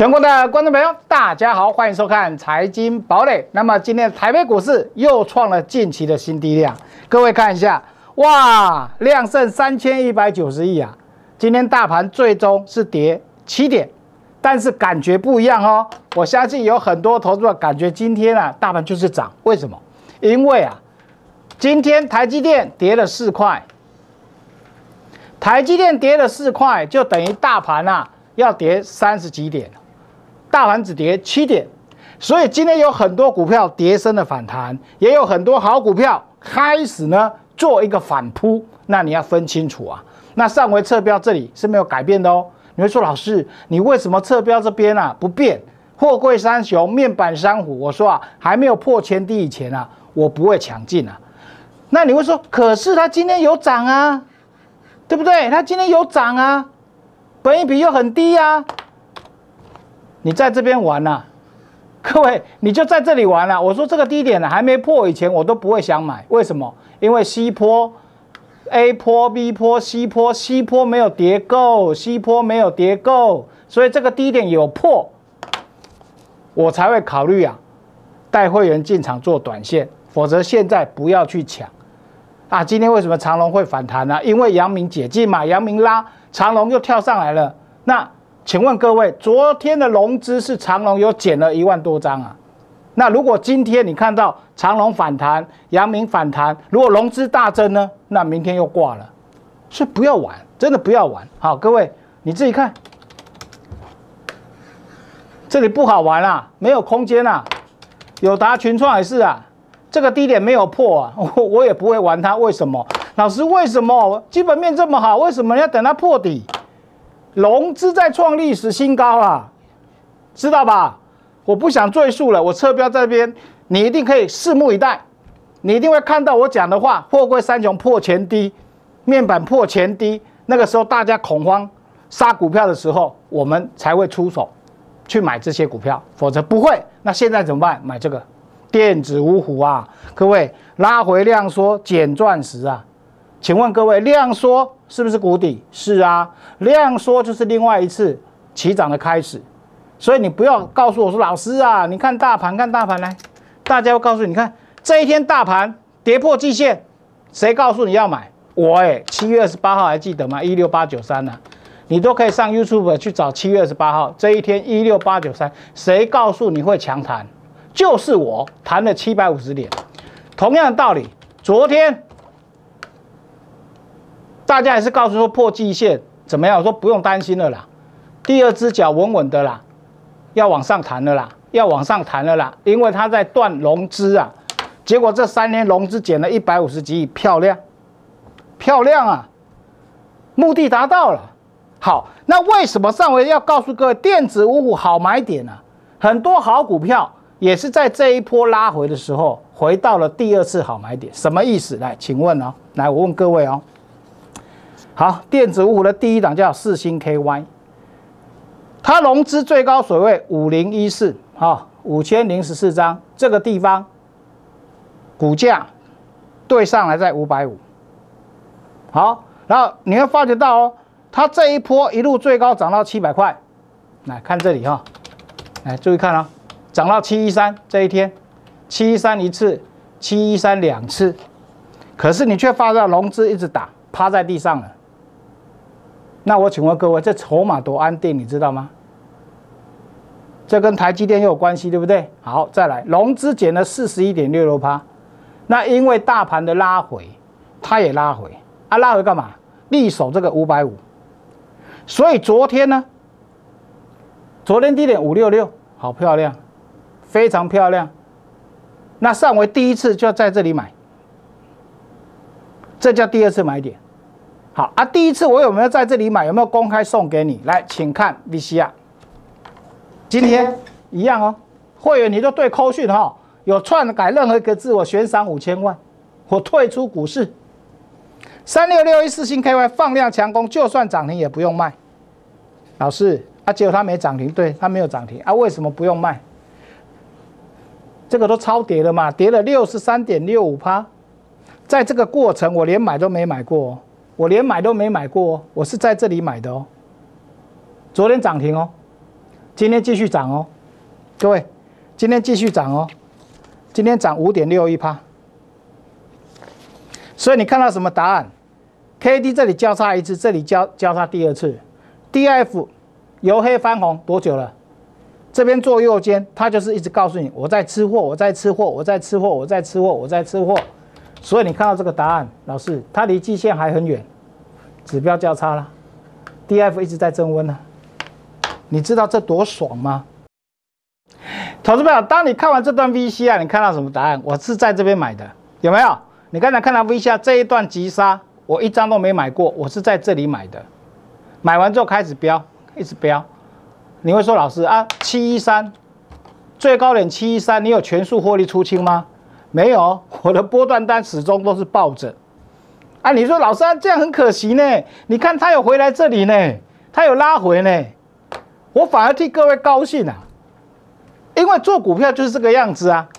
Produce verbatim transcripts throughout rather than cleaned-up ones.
全国的观众朋友，大家好，欢迎收看《财经堡垒》。那么今天台北股市又创了近期的新低量，各位看一下，哇，量剩三千一百九十亿啊！今天大盘最终是跌七点，但是感觉不一样哦。我相信有很多投资者感觉今天啊，大盘就是涨，为什么？因为啊，今天台积电跌了四块，台积电跌了四块，就等于大盘啊要跌三十几点。大盘只跌七点，所以今天有很多股票跌升的反弹，也有很多好股票开始呢做一个反扑，那你要分清楚啊。那上回测标这里是没有改变的哦。你会说老师，你为什么测标这边啊不变？货柜三雄、面板三虎，我说啊还没有破前低以前啊，我不会抢进啊。那你会说，可是它今天有涨啊，对不对？它今天有涨啊，本益比又很低啊。你在这边玩啊，各位，你就在这里玩啊。我说这个低点呢还没破以前，我都不会想买。为什么？因为 C 波、A 波、B 波、C 波、C 波没有跌够 ，C 波没有跌够，所以这个低点有破，我才会考虑啊，带会员进场做短线，否则现在不要去抢啊。今天为什么长荣会反弹呢？因为阳明解禁嘛，阳明拉，长荣又跳上来了，那。请问各位，昨天的融资是长荣有减了一万多张啊？那如果今天你看到长荣反弹、阳明反弹，如果融资大增呢？那明天又挂了，所以不要玩，真的不要玩。好，各位你自己看，这里不好玩啊，没有空间啊。友达、群创也是啊，这个低点没有破啊，我我也不会玩它。为什么？老师，为什么基本面这么好，为什么要等它破底？融资在创历史新高啊，知道吧？我不想赘述了，我测标在这边，你一定可以拭目以待，你一定会看到我讲的话，货柜三雄破前低，面板破前低，那个时候大家恐慌杀股票的时候，我们才会出手去买这些股票，否则不会。那现在怎么办？买这个电子五虎啊，各位拉回量缩捡钻石啊。请问各位，量缩是不是谷底？是啊，量缩就是另外一次起涨的开始。所以你不要告诉我说，老师啊，你看大盘，看大盘来，大家会告诉你，你看这一天大盘跌破季线，谁告诉你要买？我哎、欸，七月二十八号还记得吗？一六八九三呢，你都可以上 YouTube 去找七月二十八号这一天一六八九三，谁告诉你会强弹？就是我弹了七百五十点。同样的道理，昨天。大家也是告诉说破季线怎么样？我说不用担心了啦，第二只脚稳稳的啦，要往上弹了啦，要往上弹了啦，因为它在断融资啊。结果这三天融资减了一百五十几亿，漂亮，漂亮啊，目的达到了。好，那为什么上回要告诉各位电子五虎好买点呢、啊？很多好股票也是在这一波拉回的时候回到了第二次好买点，什么意思？来，请问哦，来我问各位哦。好，电子五虎的第一档叫世芯 K Y， 它融资最高水位五零一四，好，五千零十四张，这个地方股价对上来在五百五，好，然后你会发觉到哦，它这一波一路最高涨到七百块，来看这里哈、哦，来注意看哦，涨到七一三这一天，七一三一次，七一三两次，可是你却发觉到融资一直打，趴在地上了。那我请问各位，这筹码多安定，你知道吗？这跟台积电又有关系，对不对？好，再来，融资减了四十一点六六趴，那因为大盘的拉回，它也拉回啊，拉回干嘛？力守这个五百五，所以昨天呢，昨天低点五六六，好漂亮，非常漂亮。那上回第一次就在这里买，这叫第二次买点。好啊，第一次我有没有在这里买？有没有公开送给你？来，请看 V C R。今天一样哦，会员你都对扣讯哈，有篡改任何一个字，我悬赏五千万，我退出股市。三六六一世芯 K Y 放量强攻，就算涨停也不用卖。老师，啊，结果它没涨停，对，它没有涨停啊，为什么不用卖？这个都超跌了嘛，跌了六十三点六五趴，在这个过程我连买都没买过哦。我连买都没买过哦，我是在这里买的哦。昨天涨停哦， 今天继续涨哦，各位，今天继续涨哦，今天涨 五点六一趴。所以你看到什么答案 ？K D 这里交叉一次，这里交交叉第二次 ，D F 由黑翻红多久了？这边做右肩，它就是一直告诉你我在吃货，我在吃货，我在吃货，我在吃货，我在吃货。所以你看到这个答案，老师，它离季线还很远，指标交叉了 ，D F 一直在增温呢。你知道这多爽吗？投资朋友，当你看完这段 V C 啊，你看到什么答案？我是在这边买的，有没有？你刚才看到 V C 啊这一段急杀，我一张都没买过，我是在这里买的。买完之后开始飙，一直飙。你会说老师啊，七一三最高点七一三，你有全数获利出清吗？没有，我的波段单始终都是抱着。啊，你说老师啊，这样很可惜呢。你看它有回来这里呢，它有拉回呢，我反而替各位高兴啊，因为做股票就是这个样子啊。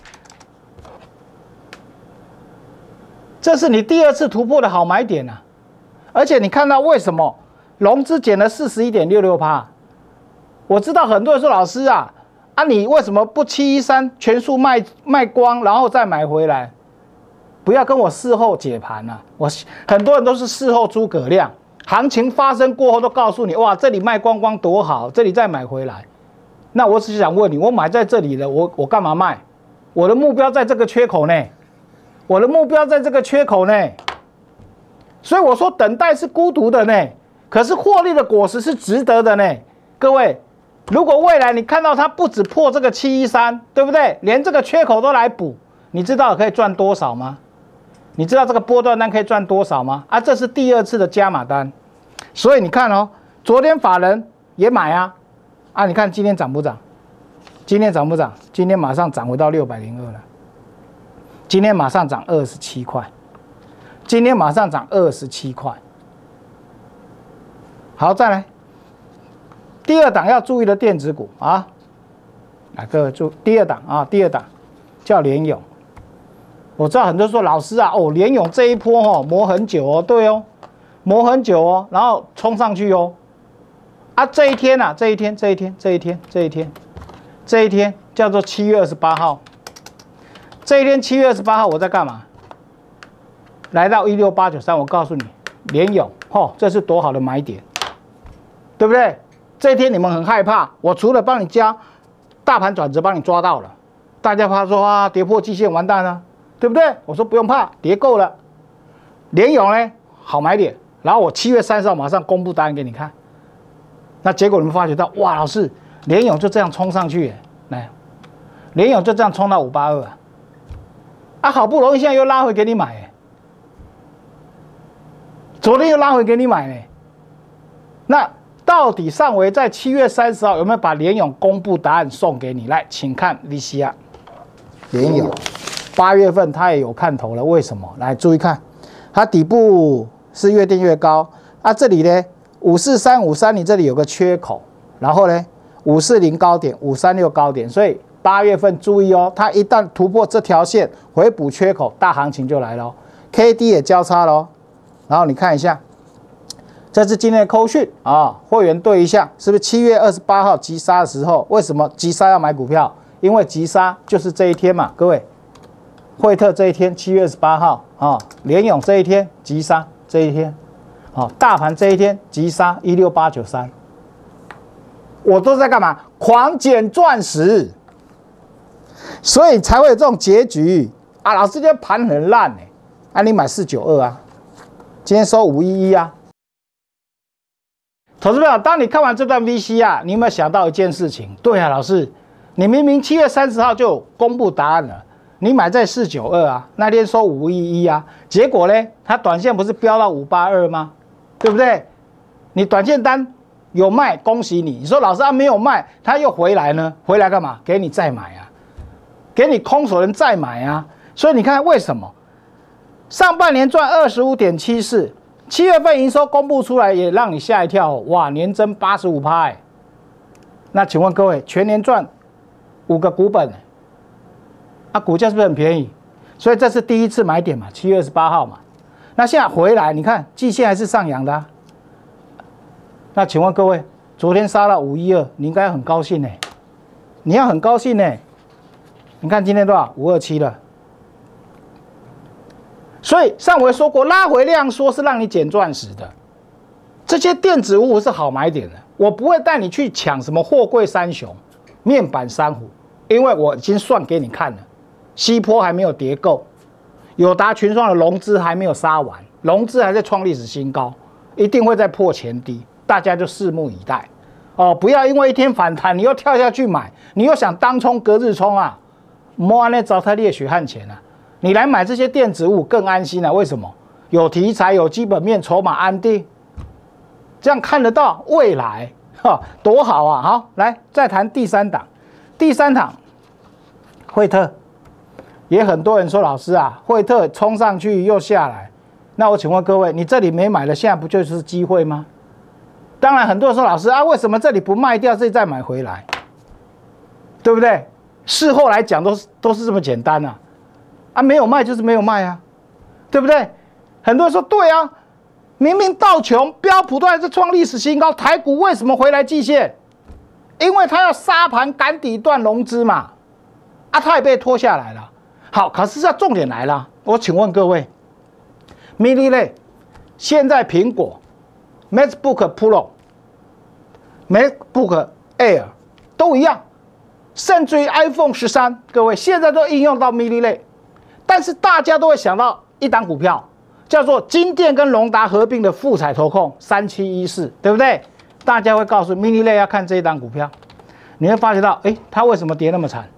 这是你第二次突破的好买点啊，而且你看到为什么融资减了 四十一点六六趴？ 我知道很多人说老师啊，啊你为什么不七一三全数卖卖光，然后再买回来？不要跟我事后解盘啊！我很多人都是事后诸葛亮，行情发生过后都告诉你，哇，这里卖光光多好，这里再买回来。那我只是想问你，我买在这里了，我我干嘛卖？我的目标在这个缺口内，我的目标在这个缺口内。所以我说等待是孤独的呢，可是获利的果实是值得的呢，各位。 如果未来你看到它不止破这个七一三，对不对？连这个缺口都来补，你知道可以赚多少吗？你知道这个波段单可以赚多少吗？啊，这是第二次的加码单，所以你看哦，昨天法人也买啊，啊，你看今天涨不涨？今天涨不涨？今天马上涨回到六百零二了，今天马上涨二十七块，今天马上涨二十七块。好，再来。 第二档要注意的电子股啊，来各位注第二档啊，第二档叫联咏。我知道很多人说老师啊，哦，联咏这一波哦磨很久哦，对哦，磨很久哦，然后冲上去哦，啊这一天啊，这一天，这一天，这一天，这一天，这一天叫做七月二十八号。这一天七月二十八号我在干嘛？来到一六八九三，我告诉你，联咏，哦，这是多好的买点，对不对？ 这一天你们很害怕，我除了帮你加大盘转折，帮你抓到了，大家怕说啊跌破季线完蛋了，对不对？我说不用怕，跌够了。联咏呢好买点，然后我七月三十号马上公布答案给你看。那结果你们发觉到，哇，老师联咏就这样冲上去，来，联咏就这样冲到五八二啊，啊好不容易现在又拉回给你买，昨天又拉回给你买呢，那。 到底上维在七月三十号有没有把联咏公布答案送给你？来，请看 V C R。联咏八月份它也有看头了，为什么？来注意看，它底部是越垫越高啊。这里呢，五四三五三，你这里有个缺口，然后呢，五四零高点，五三六高点，所以八月份注意哦，它一旦突破这条线，回补缺口，大行情就来了 ，K D 也交叉了，然后你看一下。 这是今天的扣讯啊，会员对一下，是不是七月二十八号急杀的时候？为什么急杀要买股票？因为急杀就是这一天嘛，各位，惠特这一天七月二十八号啊，联咏这一天急杀这一天，啊，大盘这一天急杀一六八九三，我都在干嘛？狂捡钻石，所以才会有这种结局啊！老师今天盘很烂哎、欸，啊，你买四九二啊，今天收五一一啊。 投资朋友，当你看完这段 V C 啊，你有没有想到一件事情？对啊，老师，你明明七月三十号就公布答案了，你买在四九二啊，那天收五一一啊，结果呢，它短线不是飙到五八二吗？对不对？你短线单有卖，恭喜你。你说老师啊没有卖，它又回来呢？回来干嘛？给你再买啊，给你空手人再买啊。所以你看为什么上半年赚二十五点七四？ 七月份营收公布出来，也让你吓一跳，哇，年增八十五趴，那请问各位，全年赚五个股本，啊，股价是不是很便宜？所以这是第一次买点嘛，七月二十八号嘛。那现在回来，你看季线还是上扬的、啊。那请问各位， 昨天杀到五一二，你应该很高兴呢，你要很高兴呢。你看今天多少？五二七了。所以上回说过，拉回量缩是让你捡钻石的。这些电子五五是好买点的，我不会带你去抢什么货柜三雄、面板三虎，因为我已经算给你看了，西波还没有跌够，友达群创的融资还没有杀完，融资还在创历史新高，一定会再破前低，大家就拭目以待。哦，不要因为一天反弹，你又跳下去买，你又想当冲隔日冲啊，莫安那糟蹋烈血汗钱啊！你来买这些电子物更安心啊？为什么？有题材，有基本面，筹码安定，这样看得到未来，哈，多好啊！好，来再谈第三档，第三档，惠特，也很多人说老师啊，惠特冲上去又下来，那我请问各位，你这里没买的，现在不就是机会吗？当然，很多人说老师啊，为什么这里不卖掉，这里再买回来，对不对？事后来讲都是都是这么简单啊，啊，没有卖就是没有卖啊，对不对？很多人说对啊，明明道琼标普都还是创历史新高，台股为什么回来季线？因为它要杀盘赶底段融资嘛，啊，它也被拖下来了。好，可是这重点来了，我请问各位 ，mini 类现在苹果 MacBook Pro、MacBook Air 都一样。甚至于 iPhone 十三，各位现在都应用到 mini 类，但是大家都会想到一档股票，叫做金电跟隆达合并的富彩投控三七一四，对不对？大家会告诉 mini 类要看这一档股票，你会发觉到，哎，它为什么跌那么惨？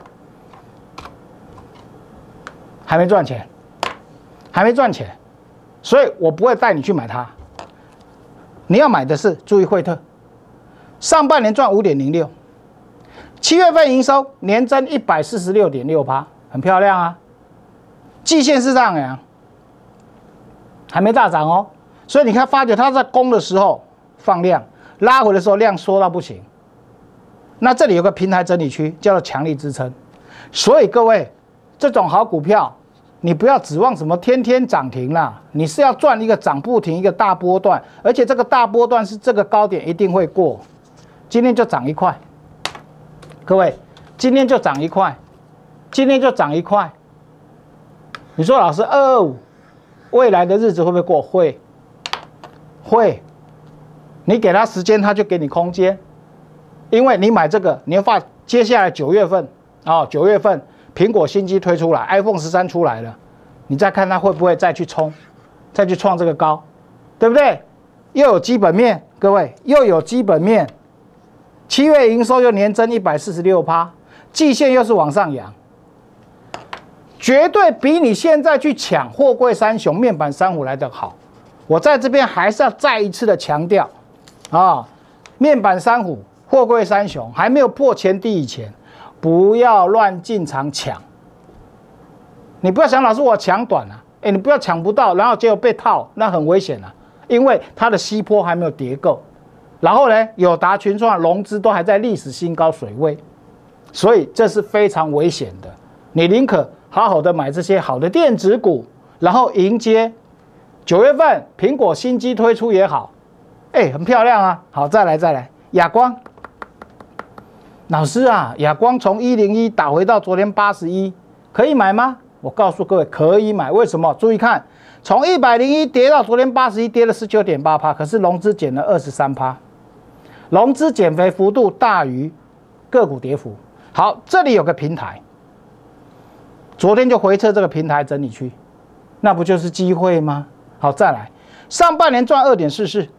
还没赚钱，还没赚钱，所以我不会带你去买它。你要买的是注意惠特，上半年赚五点零六。七月份营收年增一百四十六点六趴，很漂亮啊。季线是上扬，还没大涨哦。所以你看，发觉它在攻的时候放量，拉回的时候量缩到不行。那这里有个平台整理区，叫做强力支撑。所以各位，这种好股票，你不要指望什么天天涨停啦，你是要赚一个涨不停，一个大波段，而且这个大波段是这个高点一定会过。今天就涨一块。各位，今天就涨一块，今天就涨一块。你说老师二二五，未来的日子会不会过？会，会。你给他时间，他就给你空间，因为你买这个，你要发接下来九月份啊，九月份苹果新机推出来 ，iPhone 十三出来了，你再看它会不会再去冲，再去创这个高，对不对？又有基本面，各位又有基本面。七月营收又年增一百四十六趴，季线又是往上扬，绝对比你现在去抢货柜三雄、面板三虎来得好。我在这边还是要再一次的强调，啊，面板三虎、货柜三雄还没有破前低以前，不要乱进场抢。你不要想老师我抢短啊，哎，你不要抢不到，然后结果被套，那很危险啊，因为它的西波还没有跌够。然后呢，友达群创融资都还在历史新高水位，所以这是非常危险的。你宁可好好的买这些好的电子股，然后迎接九月份苹果新机推出也好，哎，很漂亮啊。好，再来再来，亚光，老师啊，亚光从一零一打回到昨天八十一，可以买吗？我告诉各位，可以买。为什么？注意看，从一百零一跌到昨天八十一，跌了十九点八趴，可是融资减了二十三趴。融资减肥幅度大于个股跌幅。好，这里有个平台，昨天就回测这个平台整理区，那不就是机会吗？好，再来，上半年赚 二点四四，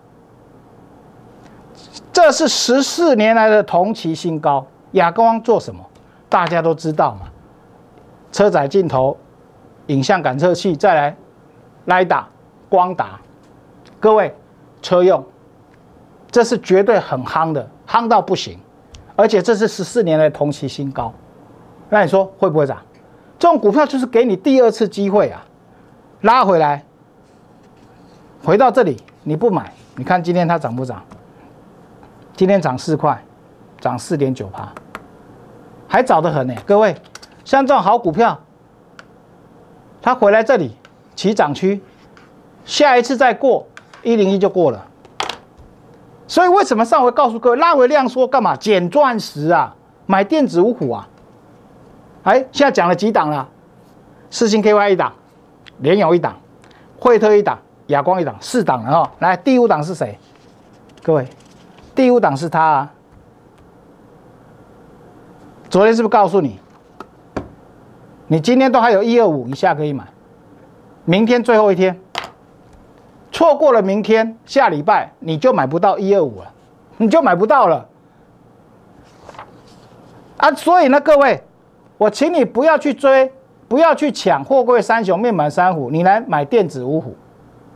这是十四年来的同期新高。亚光做什么？大家都知道嘛，车载镜头、影像感测器，再来 LiDAR、光达，各位车用。这是绝对很夯的，夯到不行，而且这是十四年来同期新高。那你说会不会涨？这种股票就是给你第二次机会啊，拉回来，回到这里你不买，你看今天它涨不涨？今天涨四块，涨 四点九趴，还早得很呢。各位，像这种好股票，它回来这里起涨区，下一次再过一零一就过了。 所以为什么上回告诉各位拉回量缩干嘛？捡钻石啊，买电子五虎啊。哎，现在讲了几档了？世芯 K Y 一档，联咏一档，惠特一档，亚光一档，四档了哈。来，第五档是谁？各位，第五档是他啊。昨天是不是告诉你？你今天都还有一二五以下可以买，明天最后一天，错过了明天，下礼拜你就买不到一二五了，你就买不到了啊！所以呢，各位，我请你不要去追，不要去抢货柜三雄、面板三虎，你来买电子五虎，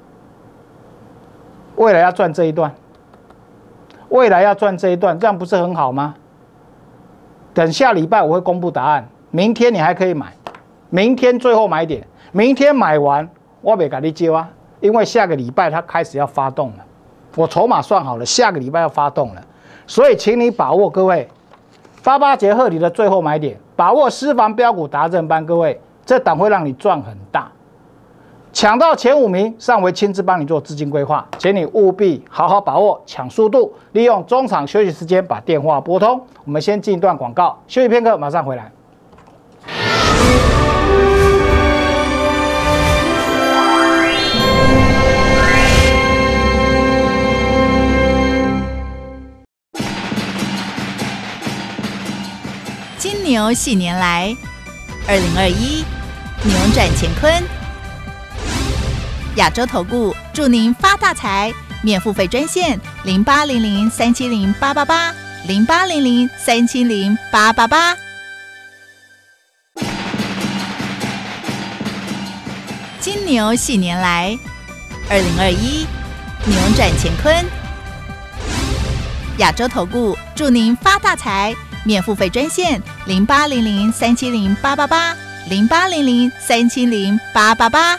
未来要赚这一段，未来要赚这一段，这样不是很好吗？等下礼拜我会公布答案，明天你还可以买。明天最后买点，明天买完我没给你接啊，因为下个礼拜它开始要发动了，我筹码算好了，下个礼拜要发动了，所以请你把握各位八八节贺礼的最后买点，把握私房标股达阵班，各位这档会让你赚很大，抢到前五名，上回亲自帮你做资金规划，请你务必好好把握抢速度，利用中场休息时间把电话拨通。我们先进一段广告，休息片刻，马上回来。 金牛喜年来，二零二一扭转乾坤。亚洲投顾祝您发大财，免付费专线零八零零三七零八八八零八零零三七零八八八。金牛喜年来，二零二一扭转乾坤。亚洲投顾祝您发大财，免付费专线零八零零三七零八八八零八零零三七零八八八。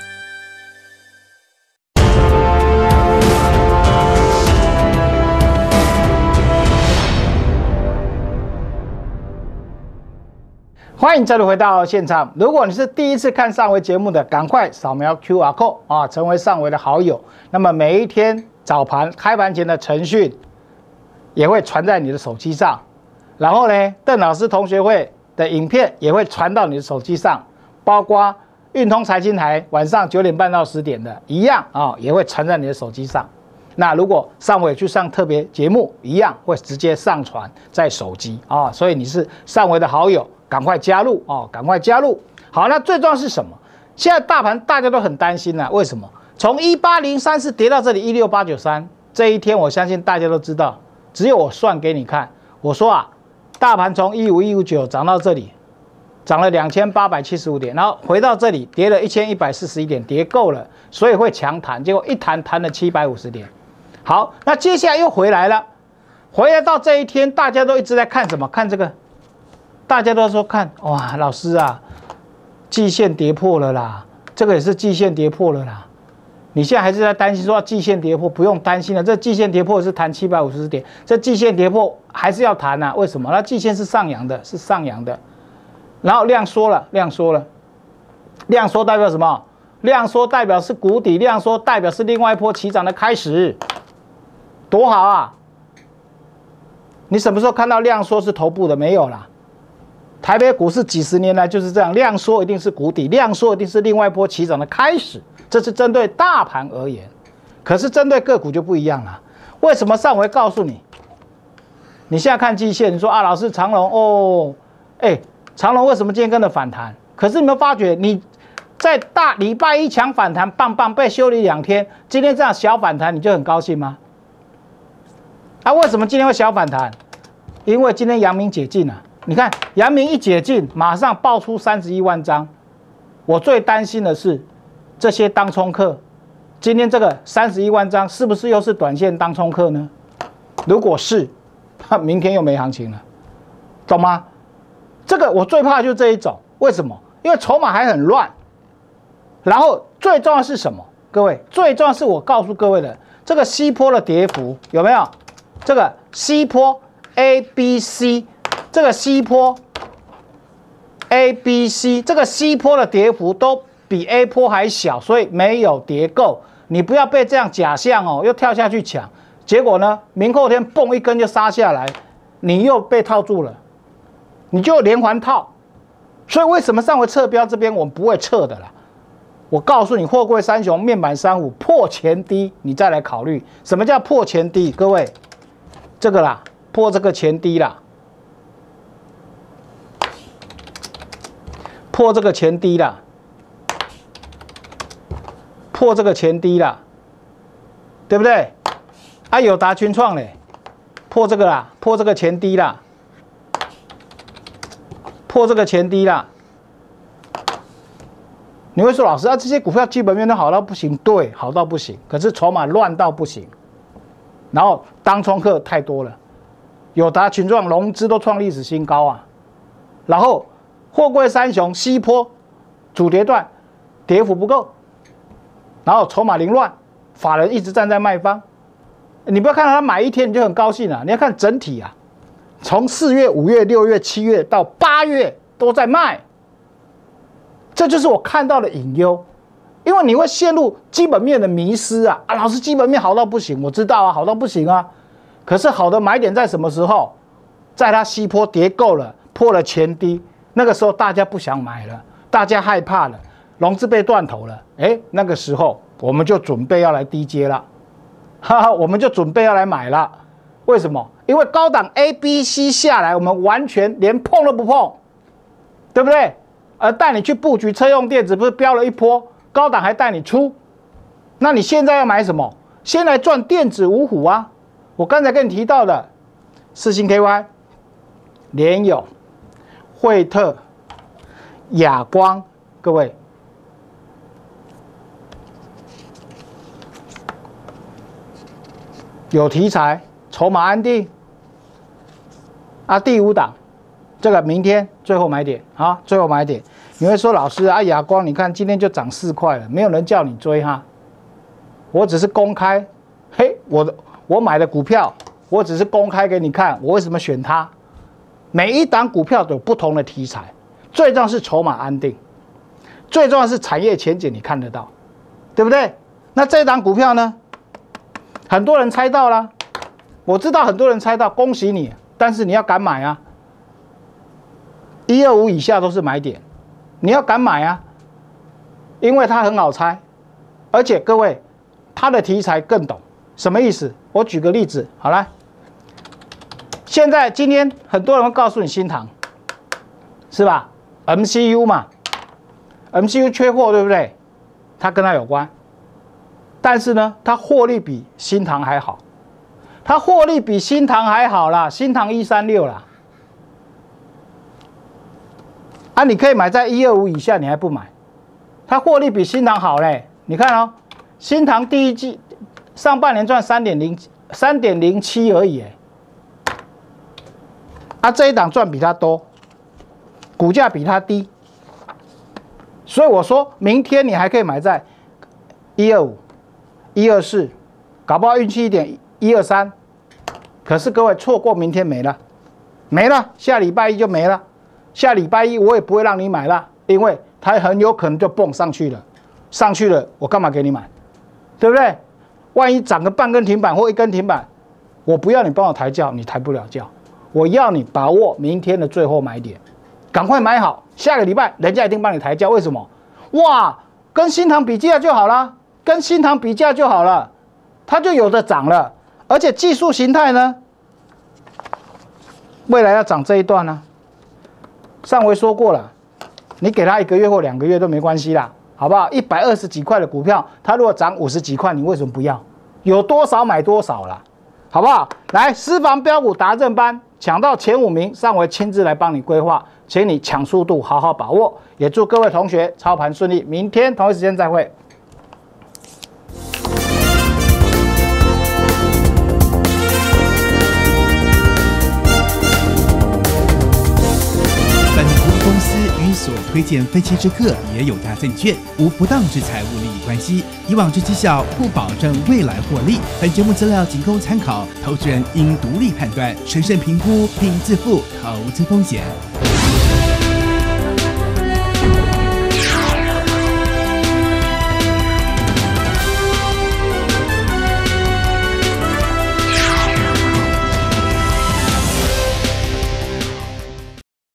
欢迎再度回到现场。如果你是第一次看上回节目的，赶快扫描 Q R code 啊，成为上回的好友。那么每一天早盘开盘前的程序也会传在你的手机上，然后呢，邓老师同学会的影片也会传到你的手机上，包括运通财经台晚上九点半到十点的一样啊，也会传在你的手机上。那如果上回去上特别节目，一样会直接上传在手机啊，所以你是上回的好友。赶快加入哦！赶快加入。好，那最重要是什么？现在大盘大家都很担心啊，为什么？从一八零三四跌到这里一六八九三，这一天我相信大家都知道，只有我算给你看。我说啊，大盘从一五一五九涨到这里，涨了两千八百七十五点，然后回到这里跌了一千一百四十一点，跌够了，所以会强弹，结果一弹弹了七百五十点。好，那接下来又回来了，回来到这一天，大家都一直在看什么？看这个。大家都说看哇，老师啊，季线跌破了啦，这个也是季线跌破了啦。你现在还是在担心说季线跌破，不用担心了，这季线跌破是弹七百五十点，这季线跌破还是要弹啊？为什么？那季线是上扬的，是上扬的，然后量缩了，量缩了，量缩代表什么？量缩代表是谷底，量缩代表是另外一波起涨的开始，多好啊！你什么时候看到量缩是头部的？没有啦。台北股市几十年来就是这样，量缩一定是谷底，量缩一定是另外一波起涨的开始，这是针对大盘而言。可是针对个股就不一样了。为什么上回告诉你？你现在看季线，你说啊，老师长荣哦，哎，长荣为什么今天跟着反弹？可是你有没有发觉，你在大礼拜一强反弹，棒棒被修理两天，今天这样小反弹，你就很高兴吗？啊，为什么今天会小反弹？因为今天阳明解禁了。你看，阳明一解禁，马上爆出三十一万张。我最担心的是，这些当冲客，今天这个三十一万张，是不是又是短线当冲客呢？如果是，明天又没行情了，懂吗？这个我最怕的就是这一种。为什么？因为筹码还很乱。然后最重要的是什么？各位，最重要的是我告诉各位的，这个西波的跌幅有没有？这个西波 A、B、C。这个西波 A、B、C， 这个西波的跌幅都比 A 波还小，所以没有跌够。你不要被这样假象哦，又跳下去抢。 结果呢，明后天蹦一根就杀下来，你又被套住了，你就连环套。所以为什么上回测标这边我们不会测的啦？我告诉你，货柜三雄、面板三虎破前低，你再来考虑什么叫破前低。各位，这个啦，破这个前低啦，破这个前低啦，破这个前低啦，对不对？啊，友达、群创嘞，破这个啦，破这个前低啦，破这个前低啦。你会说老师啊，这些股票基本面都好到不行，对，好到不行，可是筹码乱到不行，然后当冲客太多了，友达、群创融资都创历史新高啊，然后货柜三雄西坡主跌段跌幅不够，然后筹码凌乱，法人一直站在卖方，你不要看他买一天你就很高兴啊，你要看整体啊，从四月、五月、六月、七月到八月都在卖。这就是我看到的隐忧，因为你会陷入基本面的迷失啊！啊，老师，基本面好到不行，我知道啊，好到不行啊。可是好的买点在什么时候？在它西坡跌够了，破了前低，那个时候大家不想买了，大家害怕了，融资被断头了，哎，那个时候我们就准备要来低接了，哈哈，我们就准备要来买了。为什么？因为高档 A、B、C 下来，我们完全连碰都不碰，对不对？而带你去布局车用电子，不是飙了一波，高档还带你出，那你现在要买什么？先来赚电子五虎啊！我刚才跟你提到的，世芯 K Y、联咏、惠特、亚光，各位，有题材，筹码安定。啊，第五档。这个明天最后买点啊，最后买点。你会说老师啊，亚光，你看今天就涨四块了，没有人叫你追哈。我只是公开，嘿，我的我买的股票，我只是公开给你看，我为什么选它。每一档股票都有不同的题材，最重要是筹码安定，最重要是产业前景你看得到，对不对？那这档股票呢，很多人猜到了，我知道很多人猜到，恭喜你，但是你要敢买啊。一二五以下都是买点，你要敢买啊，因为它很好猜，而且各位，它的题材更懂，什么意思？我举个例子，好来，现在今天很多人会告诉你新唐，是吧 ？M C U 嘛 ，M C U 缺货，对不对？它跟它有关，但是呢，它获利比新唐还好，它获利比新唐还好啦，新唐一三六啦。啊，你可以买在一二五以下，你还不买？它获利比新唐好嘞。你看哦，新唐第一季上半年赚三点零三点零七而已，哎，啊这一档赚比它多，股价比它低，所以我说明天你还可以买在一二五、一二四，搞不好运气一点一二三。可是各位错过明天没了，没了，下礼拜一就没了。下礼拜一我也不会让你买了，因为它很有可能就蹦上去了，上去了我干嘛给你买，对不对？万一涨个半根停板或一根停板，我不要你帮我抬轿，你抬不了轿，我要你把握明天的最后买点，赶快买好，下个礼拜人家一定帮你抬轿。为什么？哇，跟新唐比价就好了，跟新唐比价就好了，它就有的涨了，而且技术形态呢，未来要涨这一段呢、啊。上回说过了，你给他一个月或两个月都没关系啦，好不好？一百二十几块的股票，它如果涨五十几块，你为什么不要？有多少买多少啦，好不好？来，私房标股达阵班抢到前五名，上回亲自来帮你规划，请你抢速度，好好把握。也祝各位同学操盘顺利，明天同一时间再会。 公司与所推荐分期之客也有大证券，无不当之财务利益关系。以往之绩效不保证未来获利。本节目资料仅供参考，投资人应独立判断、审慎评估并自负投资风险。